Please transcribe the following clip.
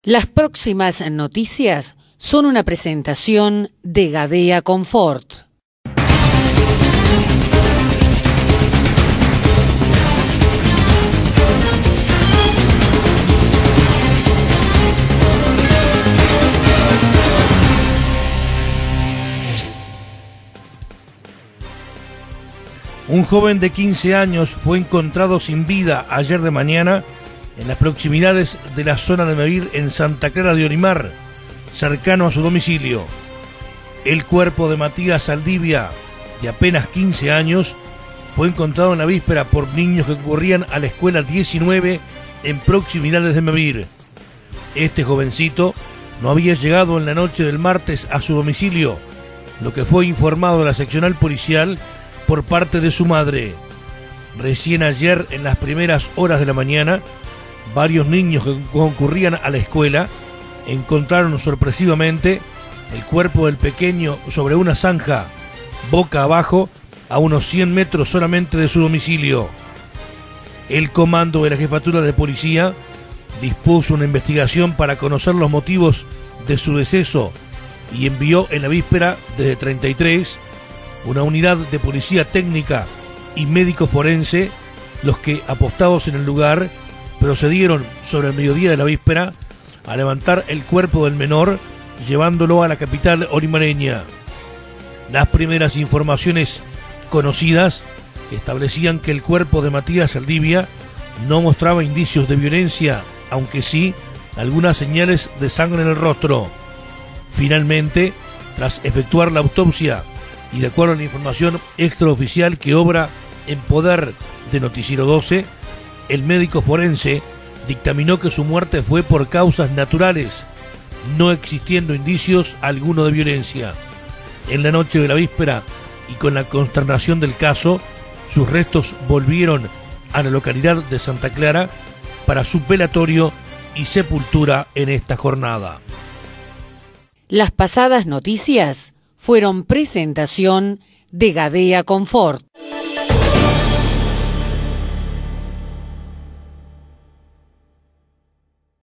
Las próximas noticias son una presentación de Gadea Confort. Un joven de 15 años fue encontrado sin vida ayer de mañana en las proximidades de la zona de Mevir en Santa Clara de Orimar, cercano a su domicilio. El cuerpo de Matías Saldivia, de apenas 15 años, fue encontrado en la víspera por niños que concurrían a la escuela 19 en proximidades de Mevir. Este jovencito no había llegado en la noche del martes a su domicilio, lo que fue informado a la seccional policial por parte de su madre. Recién ayer, en las primeras horas de la mañana, varios niños que concurrían a la escuela encontraron sorpresivamente el cuerpo del pequeño sobre una zanja, boca abajo, a unos 100 metros solamente de su domicilio. El comando de la jefatura de policía dispuso una investigación para conocer los motivos de su deceso y envió en la víspera desde 33 una unidad de policía técnica y médico forense, los que, apostados en el lugar, procedieron sobre el mediodía de la víspera a levantar el cuerpo del menor, llevándolo a la capital orimareña. Las primeras informaciones conocidas establecían que el cuerpo de Matías Saldivia no mostraba indicios de violencia, aunque sí algunas señales de sangre en el rostro. Finalmente, tras efectuar la autopsia y de acuerdo a la información extraoficial que obra en poder de Noticiero 12, el médico forense dictaminó que su muerte fue por causas naturales, no existiendo indicios alguno de violencia. En la noche de la víspera y con la consternación del caso, sus restos volvieron a la localidad de Santa Clara para su velatorio y sepultura en esta jornada. Las pasadas noticias fueron presentación de Gadea Confort.